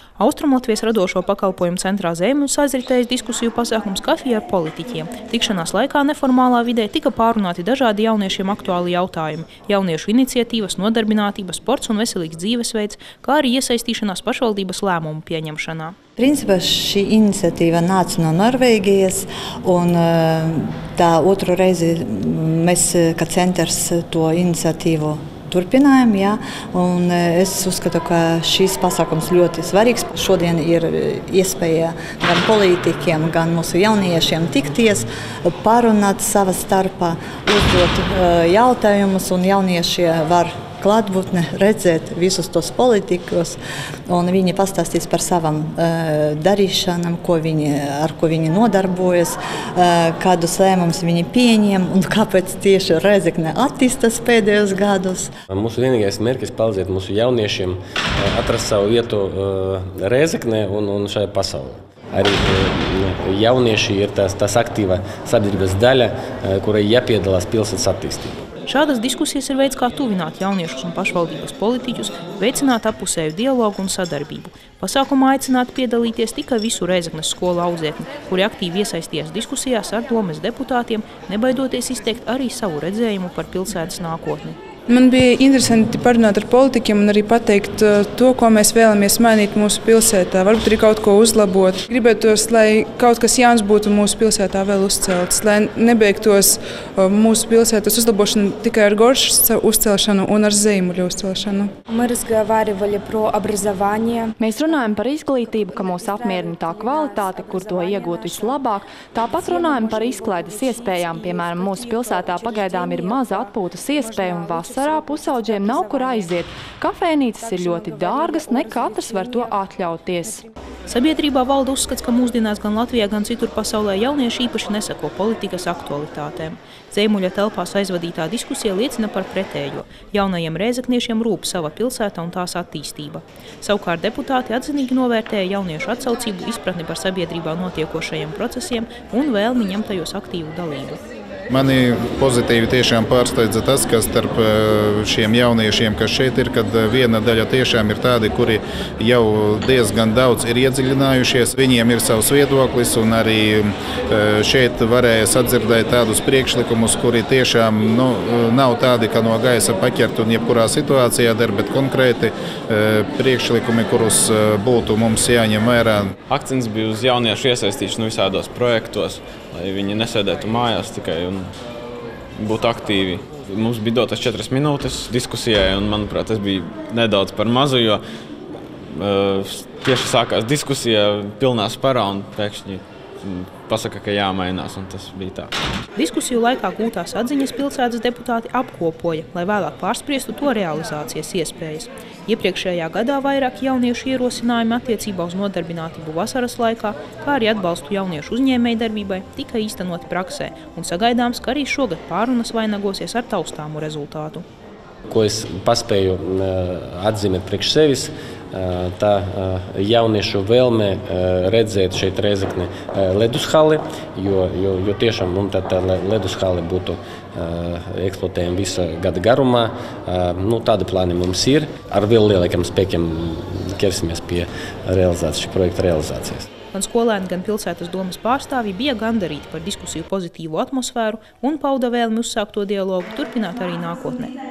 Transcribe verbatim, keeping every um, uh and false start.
Austrumlatvijas radošo pakalpojumu centrā Ziemeļus aizritējis diskusiju pasākums Kafija ar politiķiem. Tikšanās laikā neformālā vidē tika pārunāti dažādi jauniešiem aktuāli jautājumi – jauniešu iniciatīvas, nodarbinātība, sports un veselīgs dzīvesveids, kā arī iesaistīšanās pašvaldības lēmumu pieņemšanā. Principā šī iniciatīva nāca no Norvēģijas, un tā otru reizi mēs, kā centrs, to iniciatīvu turpinājām, jā, un es uzskatu, ka šīs pasākums ļoti svarīgs. Šodien ir iespēja gan politiķiem, gan mūsu jauniešiem tikties, parunāt savā starpā, uzdot jautājumus, un jaunieši var klātbūtne redzēt visus tos politikus, un viņi pastāstīs par savam uh, darīšanām, ko viņi, ar ko viņi nodarbojas, uh, kādus lēmumus viņi pieņem un kāpēc tieši Rēzekne attīstās pēdējos gados. Mūsu vienīgais mērķis palīdzēt mūsu jauniešiem atrast savu vietu uh, Rēzeknē un, un šajā pasaulē. Arī uh, jaunieši ir tās, tās aktīva sabiedrības daļa, uh, kurai jāpiedalās pilsētas attīstībā. Šādas diskusijas ir veids, kā tuvināt jauniešus un pašvaldības politiķus, veicināt appusēju dialogu un sadarbību. Pasākumā aicināti piedalīties tikai visu Rēzeknes skolu audzēkņi, kuri aktīvi iesaistījās diskusijās ar domes deputātiem, nebaidoties izteikt arī savu redzējumu par pilsētas nākotni. Man bija interesanti parunāt ar politiķiem un arī pateikt to, ko mēs vēlamies mainīt mūsu pilsētā. Varbūt arī kaut ko uzlabot. Gribētos, lai kaut kas jauns būtu mūsu pilsētā vēl uzcelts, lai nebeigtos mūsu pilsētas uzlabošana tikai ar Goršas uzcelšanu un ar Zīmuļu uzcelšanu. Mēs runājam par izglītību, ka mūs apmierina tā kvalitāte, kur to iegūt vislabāk. Tāpat runājam par izklaides iespējām. Piemēram, mūsu pilsētā pagaidām ir maza atpūtas iespēja un vasarā. Vasarā pusauģiem nav kur aiziet. Kafejnīcas ir ļoti dārgas, ne katrs var to atļauties. Sabiedrībā valda uzskats, ka mūsdienās gan Latvijā, gan citur pasaulē jaunieši īpaši nesako politikas aktualitātēm. Ziemuļa telpās aizvadītā diskusija liecina par pretējo. Jaunajiem rēzekniešiem rūp sava pilsēta un tās attīstība. Savukārt deputāti atzinīgi novērtēja jauniešu atsaucību, izpratni par sabiedrībā notiekošajiem procesiem un vēlmi ņemt tajos aktīvu dalību. Mani pozitīvi tiešām pārsteidza tas, ka starp šiem jauniešiem, kas šeit ir, kad viena daļa tiešām ir tādi, kuri jau diezgan daudz ir iedziļinājušies. Viņiem ir savs viedoklis, un arī šeit varēja sadzirdēt tādus priekšlikumus, kuri tiešām nu, nav tādi, ka no gaisa paķert un jebkurā situācijā der, bet konkrēti priekšlikumi, kurus būtu mums jāņem vērā. Akcents bija uz jauniešu iesaistīšanu visādos projektos, lai viņi nesēdētu mājās tikai un būtu aktīvi. Mums bija dotas četras minūtes diskusijai, un, manuprāt, tas bija nedaudz par mazu, jo uh, tieši sākās diskusija pilnā sparā un pēkšņi pasaka, ka jāmainās, un tas bija tā. Diskusiju laikā gūtās atziņas pilsētas deputāti apkopoja, lai vēlāk pārspriestu to realizācijas iespējas. Iepriekšējā gadā vairāk jauniešu ierosinājumi attiecībā uz nodarbinātību vasaras laikā, kā arī atbalstu jauniešu uzņēmējdarbībai, tika īstenoti praksē, un sagaidāms, ka arī šogad pārunas vainagosies ar taustāmu rezultātu. Ko es paspēju atzīmēt priekš sevis, tā jauniešu vēlme redzēt šeit Rēzekne ledushali, jo, jo, jo tiešām tā, tā ledushali būtu eksploatējama visa gada garumā. Nu, tādi plāni mums ir. Ar vēl lielākiem spēkiem ķersimies pie realizācijas, šī projekta realizācijas. Gan skolēni, gan pilsētas domes pārstāvji bija gandarīti par diskusiju pozitīvu atmosfēru un pauda vēlmi uzsākt to dialogu turpināt arī nākotnē.